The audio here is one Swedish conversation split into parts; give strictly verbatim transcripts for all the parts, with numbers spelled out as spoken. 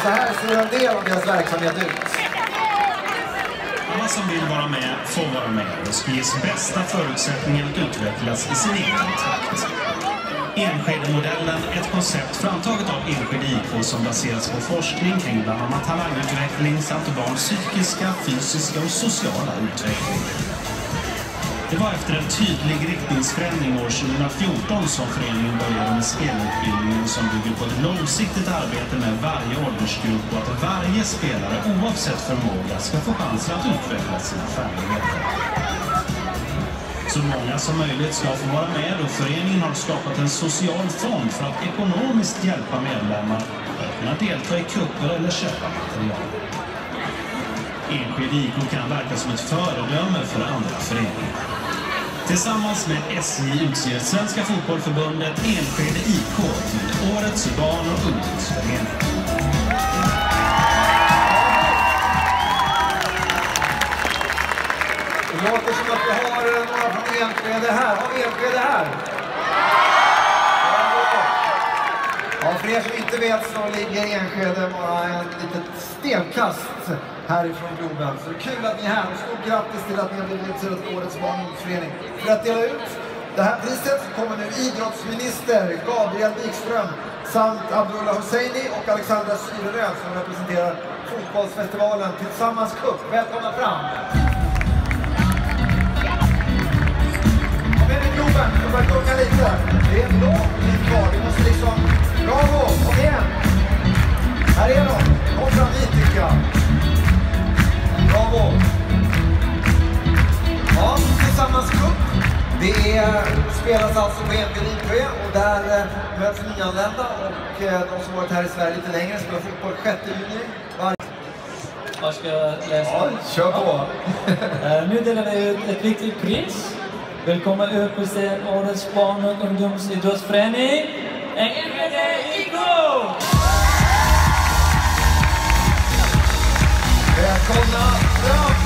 så här ser en del av deras verksamhet ut. Alla som vill vara med får vara med och ges bästa förutsättningar att utvecklas i sin egen takt. Enskede-modellen är ett koncept framtaget av Enskede I K som baseras på forskning kring bland annat talangutveckling samt barns psykiska, fysiska och sociala utveckling. Det var efter en tydlig riktningsförändring år tjugohundrafjorton som föreningen började med spelutbildningen som bygger på ett långsiktigt arbete med varje åldersgrupp och att varje spelare oavsett förmåga ska få chansen att utveckla sina färdigheter. Så många som möjligt ska få vara med och föreningen har skapat en social fond för att ekonomiskt hjälpa medlemmar att kunna delta i kupper eller köpa material. Enskede I K kan verka som ett föredöme för andra föreningar. Tillsammans med S J utser Svenska Fotbollförbundet Enskede I K till årets barn- och ungdomsförening. Det låter som att vi har några från Enskede här. Har vi Enskede här? Ja, för er som inte vet så ligger Enskede bara en litet stenkast härifrån Globen. Så det är kul att ni är här och stort grattis till att ni har blivit utsedda till årets barn- och ungdomsförening. För att dela ut det här priset kommer nu idrottsminister Gabriel Wikström samt Abdullah Husseini och Alexandra Syrerö som representerar fotbollsfestivalen Tillsammans Cup. Välkomna fram! Kom igen i Globen, vi börjar gunga lite. Det är en lång bit kvar, vi måste liksom... Bravo, kom igen! Här är de, kom fram hit tycker jag. Bravo! Ja, Tillsammans Cup. Det är, spelas alltså på Enskede I K och där eh, möts nyanlända och eh, de som varit här i Sverige lite längre spelar fotboll sjätte juni. Var... Jag ska läsa. Ja, kör på! Ja. uh, nu delar vi ut ett viktigt pris. Välkommen ut på scen årets barn- och ungdomsidrottsförening Enskede I K! Välkomna fram!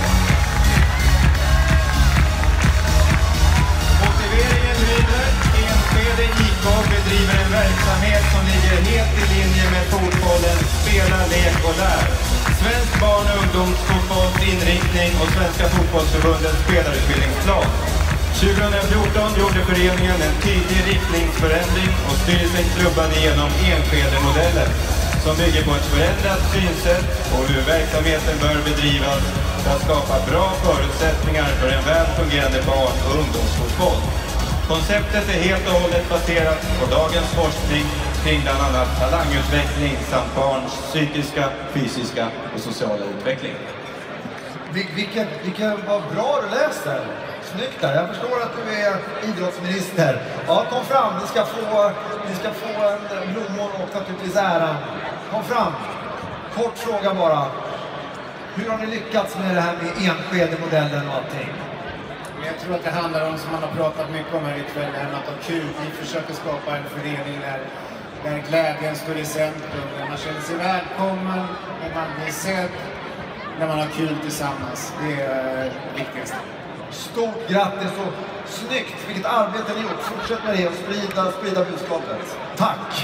Motiveringen lyder: Enskede I K bedriver en verksamhet som ligger helt i linje med fotbollen, spela, lek och lär. Svensk barn- och ungdomsfotbolls inriktning och Svenska Fotbollförbundets spelarutbildningsplan. tjugohundrafjorton gjorde föreningen en tydlig riktningsförändring och styrelsen klubbade igenom Enskede-modellen som bygger på ett förändrat synsätt och hur verksamheten bör bedrivas för att skapa bra förutsättningar för en väl fungerande barn- och ungdomsfotboll. Konceptet är helt och hållet baserat på dagens forskning kring bland annat talangutveckling samt barns psykiska, fysiska och sociala utveckling. Vil- Vilken, vilken vad bra du läser. Snyggt där. Jag förstår att du är idrottsminister. Ja, kom fram. Ni ska få, ni ska få en blommor och naturligtvis äran. Kom fram. Kort fråga bara. Hur har ni lyckats med det här med Enskede-modellen och allting? Jag tror att det handlar om, som man har pratat mycket om här ikväll, det här med att ha kul. Vi försöker skapa en förening där, där glädjen står i centrum, där man känner sig välkommen, där man blir sedd, när man har kul tillsammans. Det är det viktigaste. Stort grattis och snyggt! Vilket arbete ni gjort. Fortsätt med det och sprida, sprida budskapet. Tack!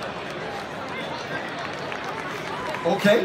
Okej.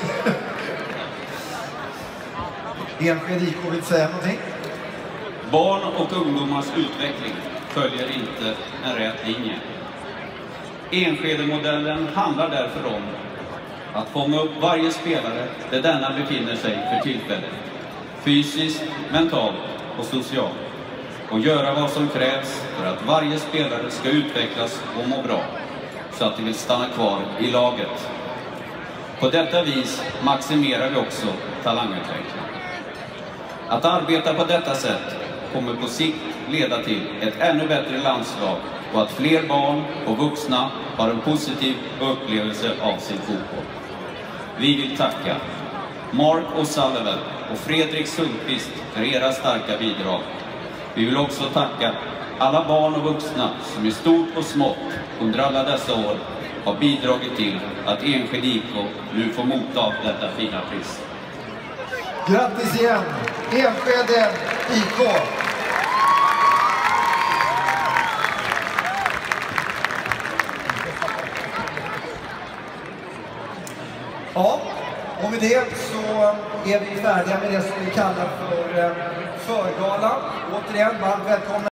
Okay. Enskede I K vill säga någonting? Barn och ungdomars utveckling följer inte en rät linje. Enskede-modellen handlar därför om att fånga upp varje spelare där denna befinner sig för tillfället. Fysiskt, mentalt och socialt. Och göra vad som krävs för att varje spelare ska utvecklas och må bra. Så att de vill stanna kvar i laget. På detta vis maximerar vi också talangutveckling. Att arbeta på detta sätt kommer på sikt leda till ett ännu bättre landslag och att fler barn och vuxna har en positiv upplevelse av sin fotboll. Vi vill tacka Mark O'Sullivan och Fredrik Sundqvist för era starka bidrag. Vi vill också tacka alla barn och vuxna som i stort och smått under alla dessa år har bidragit till att Enskede I K nu får motta detta fina pris. Grattis igen, Enskede I K! Ja, och med det så är vi färdiga med det som vi kallar för förgala. Återigen, varmt välkomna.